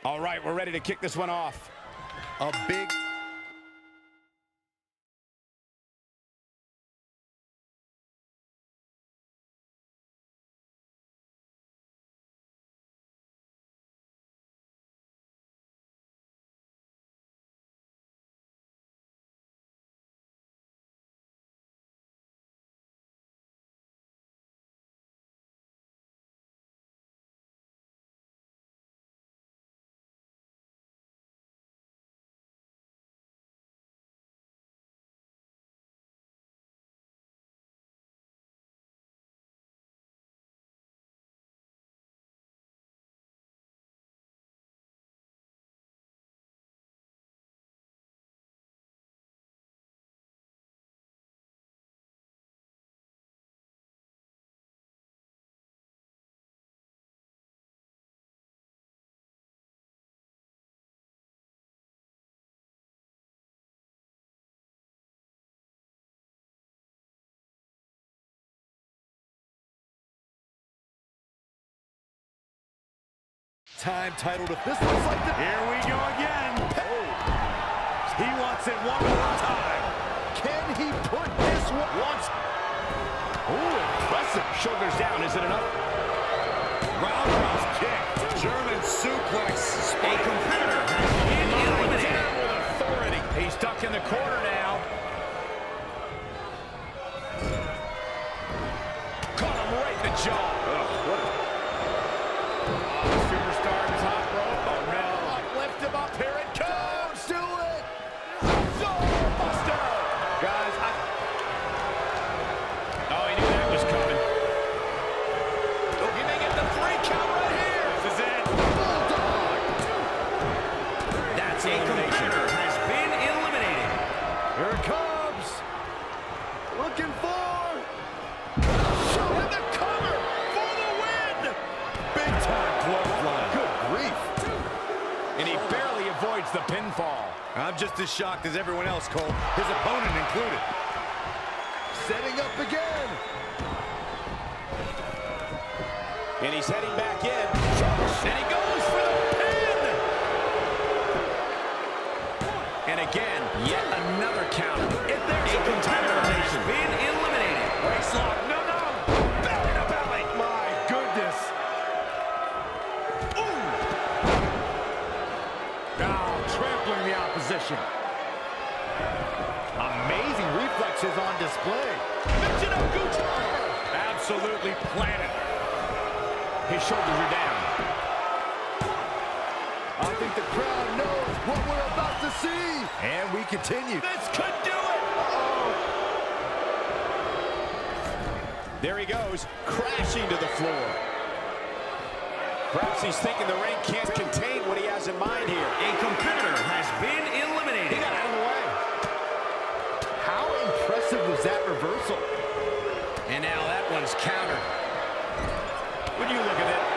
All right, we're ready to kick this one off. A big... Time titled if this looks like the... Here we go again. Oh. He wants it one more time. Can he put this one once? Oh, impressive. Shoulders down. Is it enough? Roundhouse kick. German suplex. A competitor has been eliminated with authority. He's stuck in the corner now. Caught him right in the jaw. What a... Superstar top rope. Oh no. Lift him up. Here it comes. Do it. Buster. Guys, oh, he knew that was coming. Oh, he may get the 3 count right here. This is it. Bulldog. That's a competitor has been eliminated. Here it comes. Looking for. And the cover for the win. Big time clothesline. Good grief. And he barely avoids the pinfall. I'm just as shocked as everyone else, Cole. His opponent included. Setting up again. And he's heading back in. And he goes for the pin. And again, yet another counter. If there's a competitor has been eliminated. Waist lock. No. Belly to belly. My goodness. Ooh. Now trampling the opposition. Amazing reflexes on display. Absolutely planted. His shoulders are down. I think the crowd knows what we're about to see. And we continue. This could do it. Uh-oh. There he goes, crashing to the floor. Perhaps he's thinking the ring can't contain what he has in mind here. A competitor has been eliminated. He got out of the way. How impressive was that reversal? And now that one's countered. Would you look at it?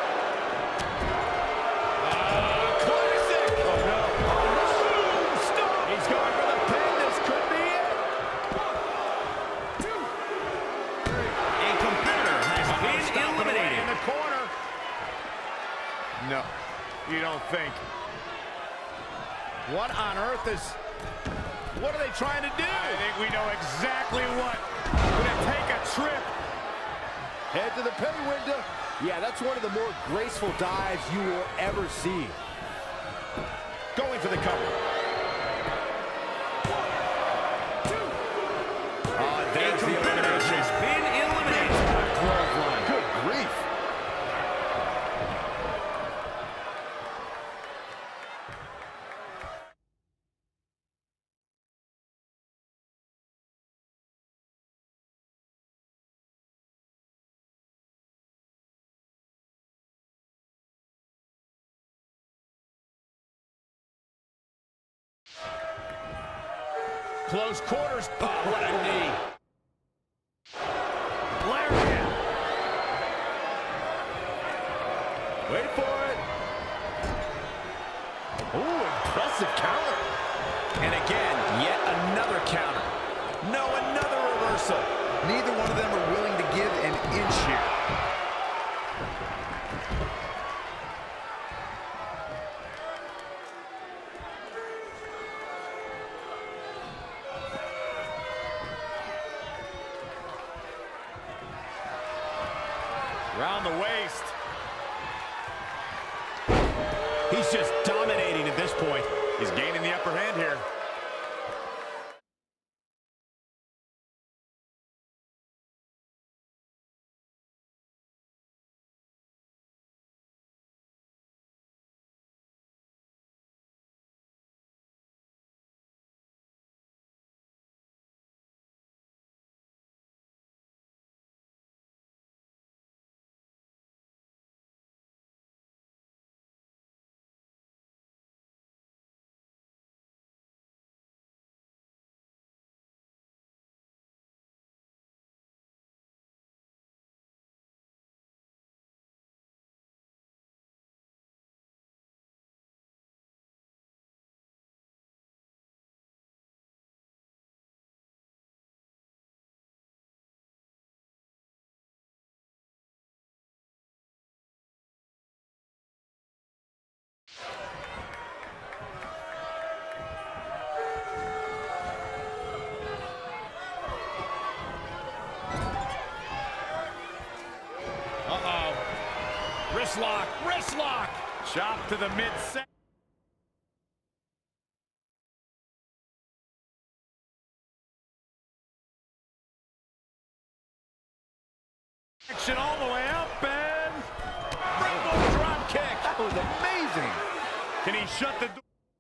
Classic! Oh, no. Stop! He's going for the pin. This could be it. 1, 2, 3. A competitor has been eliminated. In the corner. No, you don't think. What on earth is... What are they trying to do? I think we know exactly what. Gonna take a trip. Head to the pay window. Yeah, that's one of the more graceful dives you will ever see. Going for the cover. 1, 2. There's the elimination. Has been eliminated. Clothesline. Good grief. Close quarters. Oh, what a knee. Lariat. Wait for it. Ooh, impressive counter. And again, yet another counter. No, another reversal. Neither one of them are willing to give an inch here. Around the waist. He's just dominating at this point. He's gaining the upper hand here. Wrist lock, wrist lock. Chop to the midsection. All the way up and rainbow drop kick. That was amazing. Can he shut the door?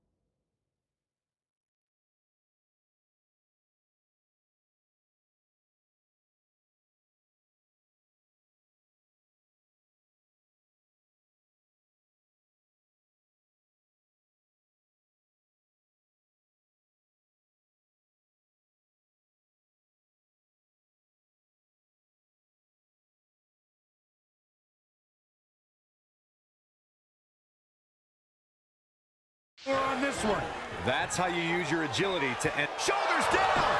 On this one. That's how you use your agility to end. Shoulders down.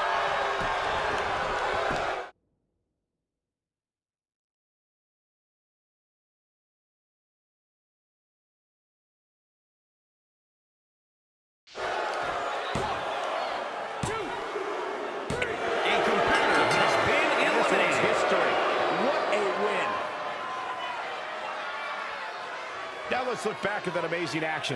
Now let's look back at that amazing action.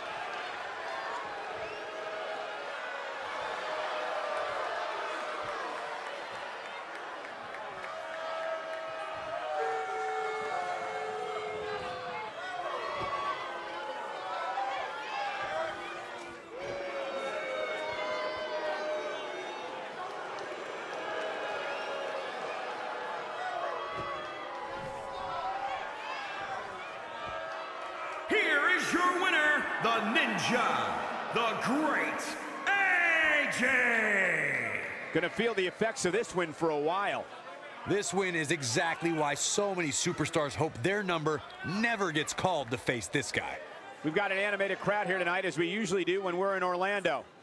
Here is your winner, the Ninja, the Great AJ. Gonna feel the effects of this win for a while. This win is exactly why so many superstars hope their number never gets called to face this guy. We've got an animated crowd here tonight, as we usually do when we're in Orlando.